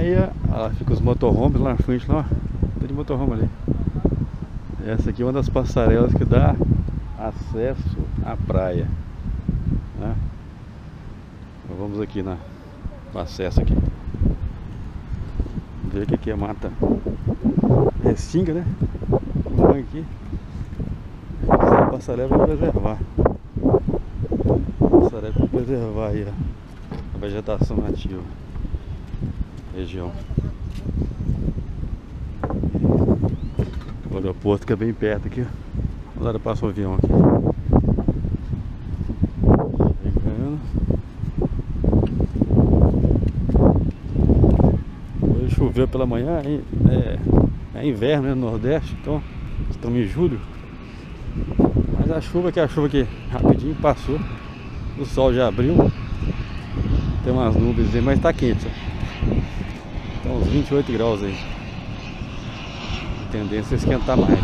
praia, ela fica os motorhomes lá na frente, lá, ó, tem de motorhome ali. Essa aqui é uma das passarelas que dá acesso à praia, né? Então vamos aqui no acesso aqui. Ver o que é mata restinga, né? Vamos aqui. Essa passarela vai preservar. Passarela para preservar aí a vegetação nativa. Região. O aeroporto que é bem perto aqui. Agora passa o avião aqui. Chegando. Hoje choveu pela manhã. É inverno, né, no Nordeste. Então estamos em julho. Mas a chuva que rapidinho passou. O sol já abriu. Tem umas nuvens aí, mas tá quente. Então uns 28 graus aí. A tendência é esquentar mais.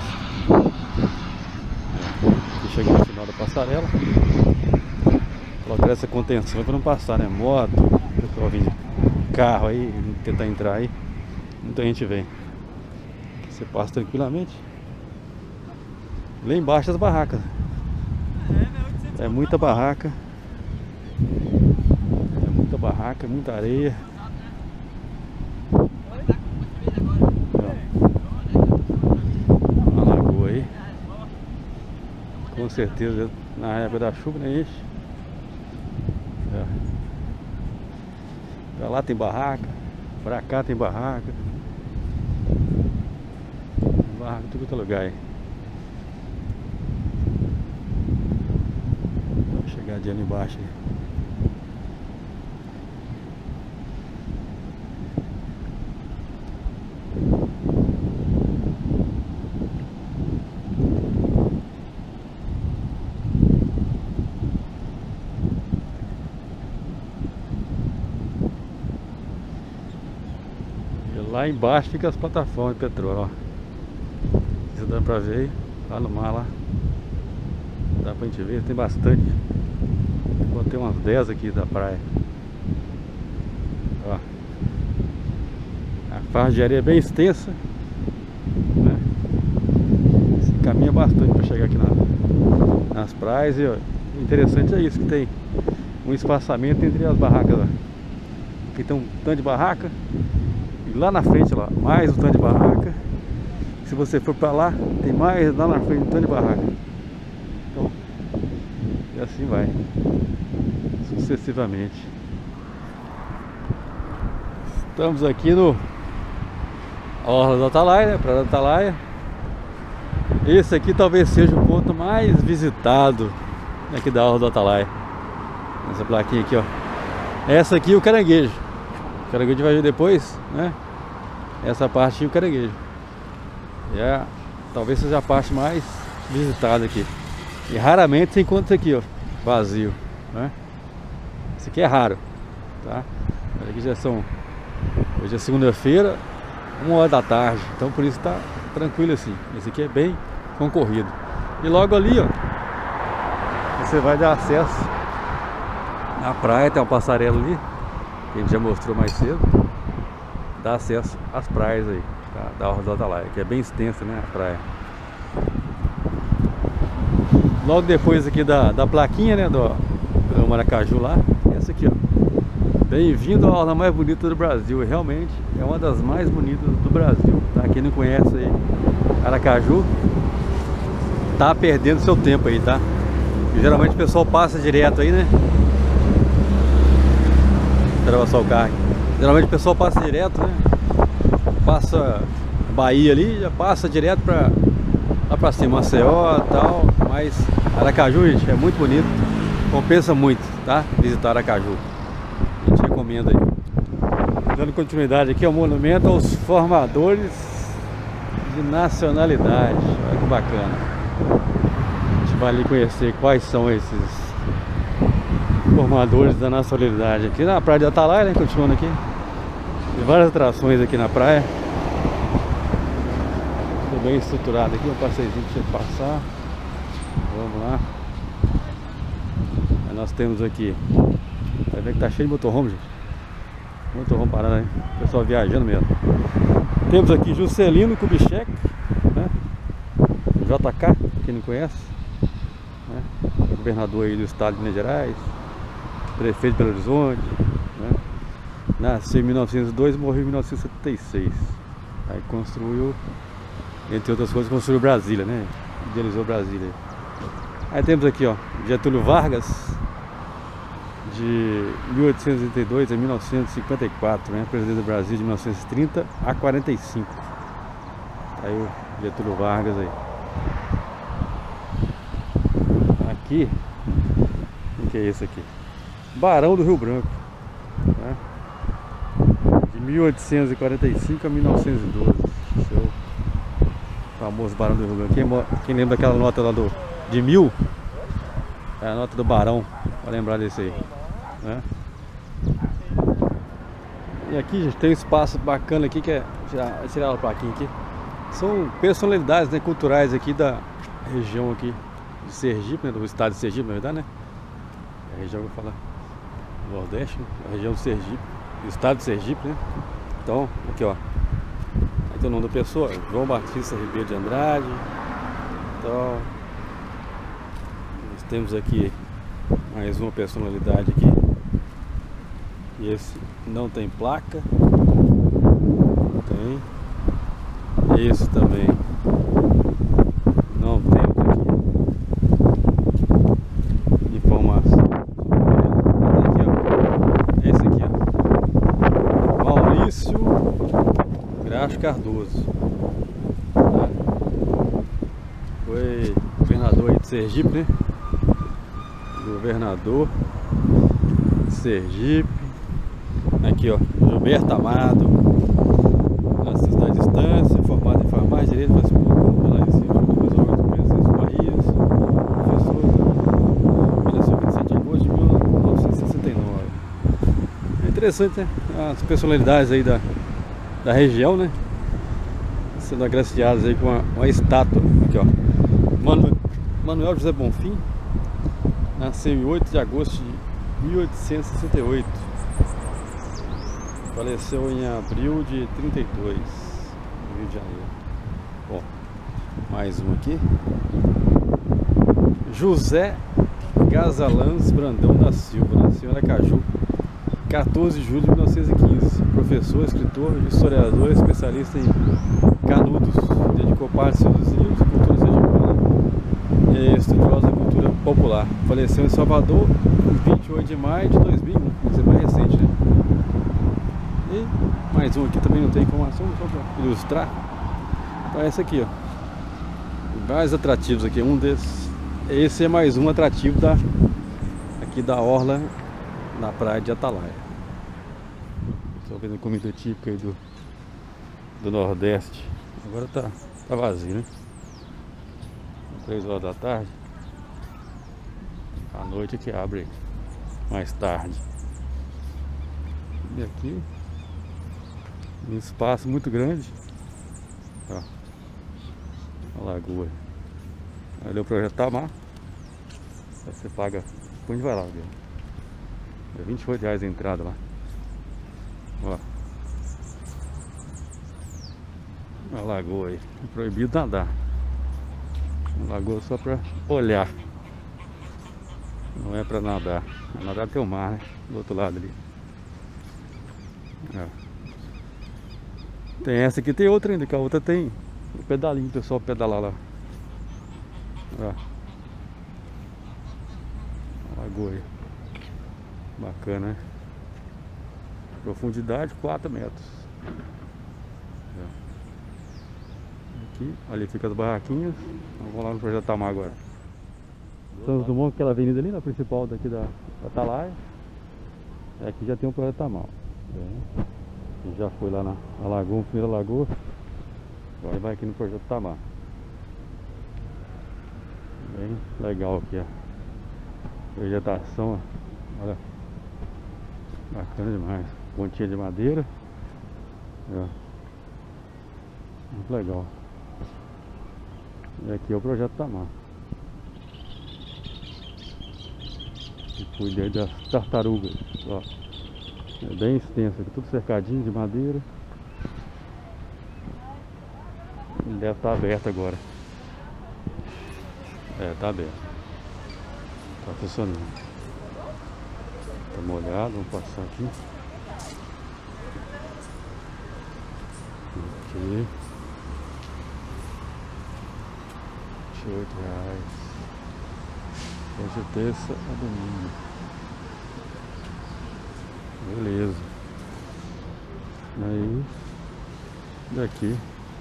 Aqui chegando no final da passarela. Colocar essa contenção para não passar, né? Moto, pessoal vindo de carro aí, tentar entrar aí. Muita gente vem. Você passa tranquilamente. Lá embaixo as barracas. É muita barraca. É muita barraca, muita areia. Uma lagoa aí. Com certeza na época da chuva, né? Enche. Pra lá tem barraca. Pra cá tem barraca. Barraca em todo outro lugar aí. Chegadinha ali embaixo aí. E lá embaixo fica as plataformas de petróleo, ó. Se dá pra ver aí, lá no mar lá. Dá pra gente ver, tem bastante. Botei umas 10 aqui da praia. Ó. A faixa de areia é bem extensa, né? Se caminha bastante para chegar aqui nas praias. E ó, o interessante é isso, que tem um espaçamento entre as barracas, ó. Aqui tem um tanto de barraca. E lá na frente, lá, mais um tanto de barraca. Se você for para lá, tem mais lá na frente um tanto de barraca. Então, e assim vai sucessivamente. Estamos aqui no Orla do Atalaia, né? Praia do Atalaia. Esse aqui talvez seja o ponto mais visitado aqui da Orla do Atalaia. Essa plaquinha aqui, ó. Essa aqui é o caranguejo. O caranguejo vai ver depois, né? Essa parte é o caranguejo. Talvez seja a parte mais visitada aqui. E raramente você encontra isso aqui, ó, vazio, né? Isso aqui é raro, tá? Aqui já são... Hoje é segunda-feira, 1h da tarde. Então por isso tá tranquilo assim. Esse aqui é bem concorrido. E logo ali, ó, você vai dar acesso na praia. Tem uma passarela ali, que a gente já mostrou mais cedo. Dá acesso às praias aí, tá? Da Orla do Atalaia, que é bem extensa, né, a praia. Logo depois aqui da plaquinha, né, do Maracaju lá, essa aqui, ó. Bem-vindo à orla mais bonita do Brasil. Realmente é uma das mais bonitas do Brasil, tá? Quem não conhece aí Aracaju tá perdendo seu tempo aí, tá? E geralmente o pessoal passa direto aí, né? Deixa eu passar o carro aqui. Geralmente o pessoal passa direto, né? Passa Bahia ali, já passa direto pra lá pra cima, Maceió e tal. Mas Aracaju, gente, é muito bonito. Compensa muito, tá? Visitar Aracaju. A gente recomenda aí. Dando continuidade aqui ao monumento aos formadores de nacionalidade. Olha que bacana. A gente vai ali conhecer quais são esses formadores da nacionalidade aqui na praia de Atalaia, né? Continuando aqui. Tem várias atrações aqui na praia. Tudo bem estruturado aqui, um passeizinho pra você passar. Vamos lá. Aí nós temos aqui, vai ver que tá cheio de motorhome, gente. Muito bom parar, né? Pessoal viajando mesmo. Temos aqui Juscelino Kubitschek, né? JK, quem não conhece, né? Governador aí do estado de Minas Gerais, prefeito de Belo Horizonte, né? Nasceu em 1902 e morreu em 1976. Aí construiu, entre outras coisas, construiu Brasília, né? Idealizou Brasília. Aí temos aqui, ó, Getúlio Vargas, de 1882 a 1954, né? Presidente do Brasil de 1930 a 45. Aí o Getúlio Vargas aí. Aqui, o que é esse aqui? Barão do Rio Branco, né? De 1845 a 1912. Seu famoso Barão do Rio Branco. Quem lembra daquela nota lá de 1000? É a nota do Barão, para lembrar desse aí, né? E aqui, gente, tem um espaço bacana aqui, que é tirar a plaquinha aqui. São personalidades, né, culturais aqui da região aqui de Sergipe, né, do estado de Sergipe, na verdade, né? A região que eu falo Nordeste, né? A região do Sergipe, do estado de Sergipe, né? Então, aqui, ó, aí tem o nome da pessoa, João Batista Ribeiro de Andrade. Então, nós temos aqui mais uma personalidade aqui. E esse não tem placa. Não tem. Esse também não tem aqui informação. Aqui, ó. Esse aqui, ó. Maurício Graxa Cardoso. Tá? Foi governador aí de Sergipe, né? Governador de Sergipe. Aqui, ó, Gilberto Amado, nascido da distância, formado em farmácia, direito, faz público, lá em cima, do país, professor, faleceu 27 de agosto de 1969. É interessante, né? As personalidades aí da região, né? Sendo agraciadas aí com uma estátua. Aqui, ó, Manuel José Bonfim, nasceu em 8 de agosto de 1868. Faleceu em abril de 32, no Rio de Janeiro. Bom, mais um aqui. José Gazalães Brandão da Silva, nasceu em Aracaju, 14 de julho de 1915. Professor, escritor, historiador, especialista em canudos. Dedicou parte de seus livros à cultura sergipana e estudiosa cultura popular. Faleceu em Salvador, 28 de maio de 2001. Isso é mais recente, né? E mais um aqui também não tem informação, só para ilustrar. Então esse aqui, ó, mais atrativos aqui, um desses. Esse é mais um atrativo aqui da orla na praia de Atalaia. Estou vendo comida típica aí do Nordeste. Agora tá vazio, né? 3 horas da tarde. À noite que abre mais tarde. E aqui um espaço muito grande, ó, a lagoa. Ali é o projeto Tamar. Você paga, onde vai lá, viu? É R$28 a entrada lá. Ó, a lagoa aí, é proibido nadar. Uma lagoa só pra olhar, não é pra nadar. Nadar tem o mar, né? Do outro lado ali. Ó. Tem essa aqui, tem outra ainda, que a outra tem o pedalinho, o pessoal pedalar lá. Ó. A lagoa aí. Bacana, né? Profundidade 4 metros. Ó. Aqui, ali fica as barraquinhas. Vamos lá no projeto Tamar agora. Santos Dumont, aquela avenida ali, na principal daqui da Atalaia. Aqui já tem um projeto Tamar. Já foi lá na lagoa, primeira lagoa. Agora vai aqui no projeto Tamar. Bem legal aqui, ó. Vegetação, ó. Olha. Bacana demais. Pontinha de madeira. Ó. Muito legal. E aqui é o projeto Tamar. E cuidei das tartarugas, ó. É bem extenso aqui, tudo cercadinho de madeira. Ele deve estar aberto agora. É, tá aberto. Tá funcionando. Tá molhado, vamos passar aqui. Aqui. R$28. Hoje é terça a domingo. Beleza. Aí, daqui.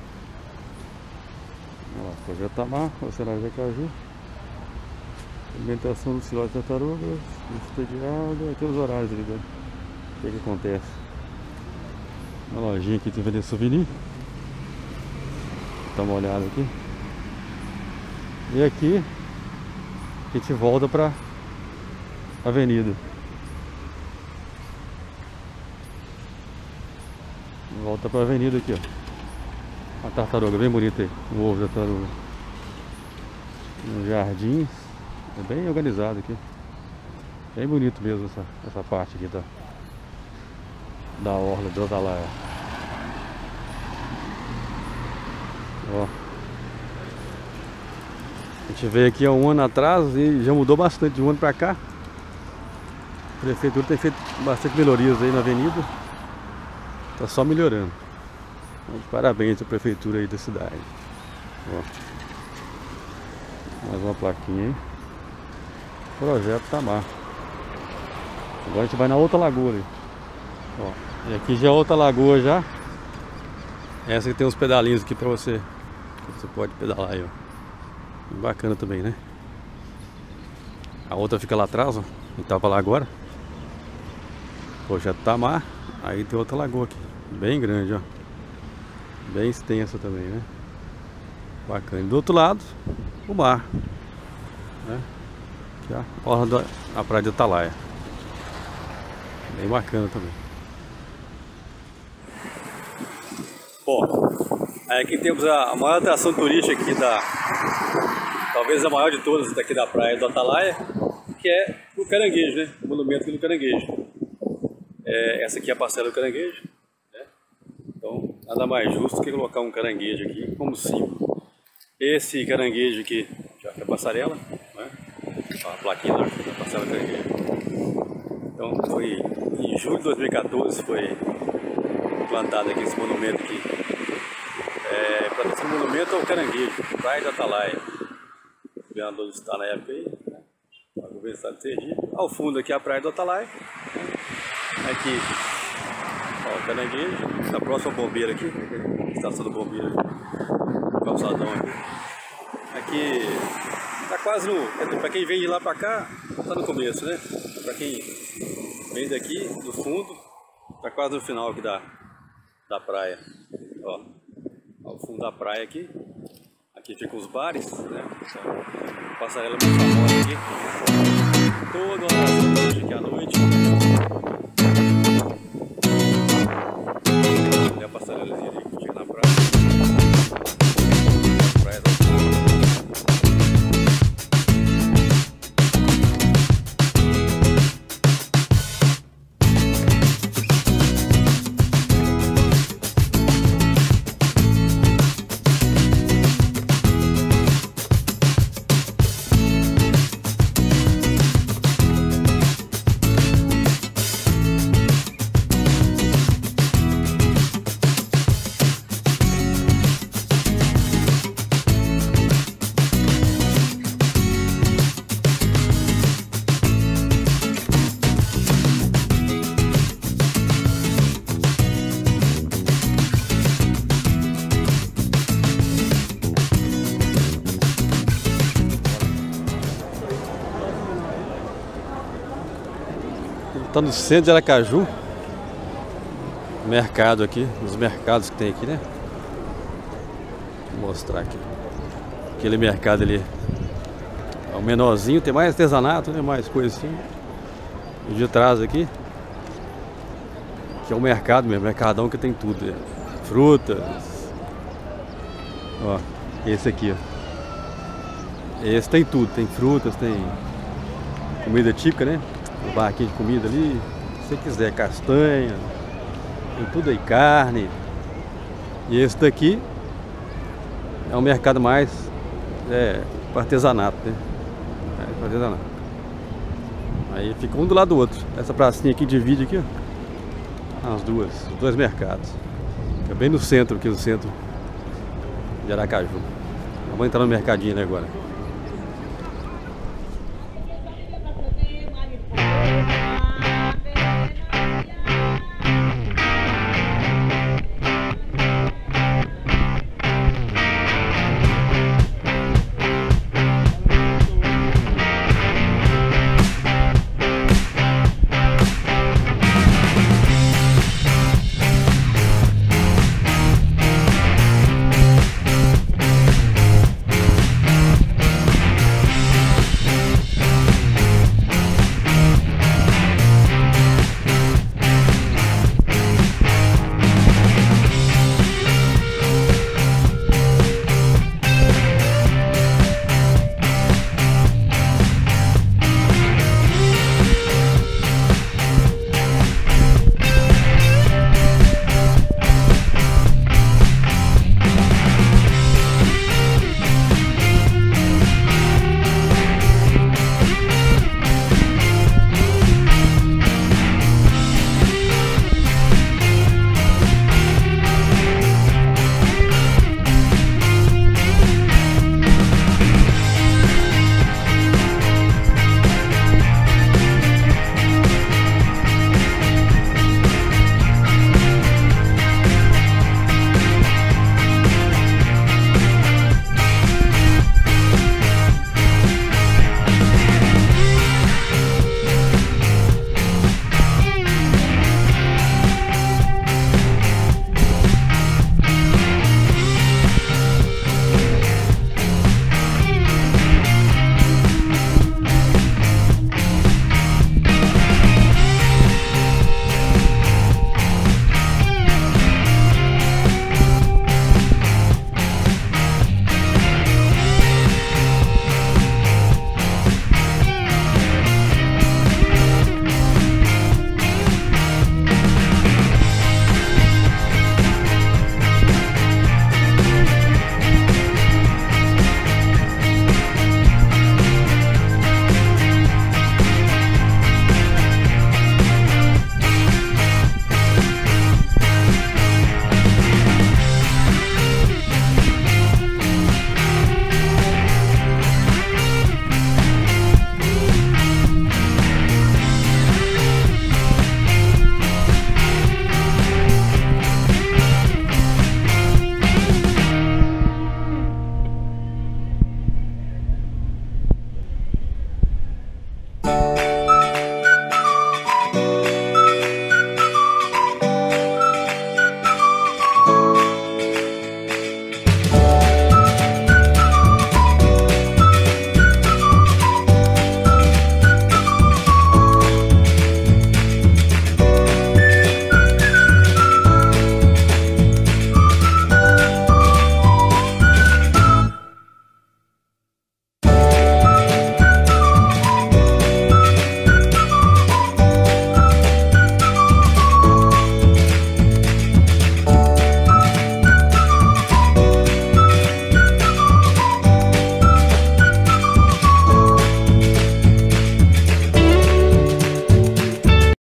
Olha lá, projeto Tamar, oceanagem de Acaju. Alimentação dos filhotes de tartarugas, vista de água, tem os horários ali, né? O que acontece? Uma lojinha aqui de vender souvenir. Dá uma olhada aqui. E aqui a gente volta pra avenida. Volta pra avenida aqui, ó. A tartaruga bem bonita aí, o ovo da tartaruga. Nos jardins. É bem organizado aqui. Bem bonito mesmo essa parte aqui da orla do Atalaia. Ó. A gente veio aqui há um ano atrás e já mudou bastante de um ano pra cá. A prefeitura tem feito bastante melhorias aí na avenida. Tá só melhorando. Então, parabéns à prefeitura aí da cidade. Ó. Mais uma plaquinha aí. Projeto Tamar. Agora a gente vai na outra lagoa ali. Ó, e aqui já é outra lagoa já. Essa que tem uns pedalinhos aqui pra você. Você pode pedalar aí, ó. Bacana também, né? A outra fica lá atrás, ó. A gente tava lá agora. Projeto Tamar. Aí tem outra lagoa aqui. Bem grande, ó. Bem extensa também, né? Bacana. E do outro lado, o mar, né? Aqui, ó, orla da praia de Atalaia. Bem bacana também. Bom, aí aqui temos a maior atração turística aqui talvez a maior de todas daqui da praia do Atalaia, que é o caranguejo, né? O monumento aqui do caranguejo. Essa aqui é a parcela do caranguejo, né? Então, nada mais justo que colocar um caranguejo aqui como símbolo. Esse caranguejo aqui, já é a passarela, né? A plaquinha da passarela do caranguejo. Então, foi em julho de 2014 foi plantado aqui esse monumento aqui. Plantação do monumento ao caranguejo, praia de Atalaia. O governador do estado na época aí, né? O governo do estado de Sergipe. Ao fundo aqui a praia do Atalaia. Aqui, ó, o caranguejo, a próxima bombeira aqui, estação do bombeiro, calçadão aqui. Aqui tá quase no, pra quem vem de lá pra cá, tá no começo, né? Pra quem vem daqui, do fundo, tá quase no final aqui da praia. Ó, ao fundo da praia aqui, aqui ficam os bares, né? Então, passarela muito famosa aqui, toda hora aqui à noite. A passarelazinha ali que chega na praia. Praia da tá no centro de Aracaju. Mercado aqui, os mercados que tem aqui, né? Vou mostrar aqui. Aquele mercado ali é o menorzinho, tem mais artesanato, né? Mais coisa assim. E de trás aqui, que é o mercado mesmo, mercadão que tem tudo, né? Frutas. Ó, esse aqui, ó. Esse tem tudo, tem frutas, tem comida típica, né? Um barraquinho de comida ali, você quiser, castanha, tem tudo aí, carne. E esse daqui é um mercado mais para artesanato, né? Para artesanato. Aí fica um do lado do outro. Essa pracinha aqui divide aqui, ó, os dois mercados. Fica bem no centro, aqui no centro de Aracaju. Vamos entrar no mercadinho, né, agora.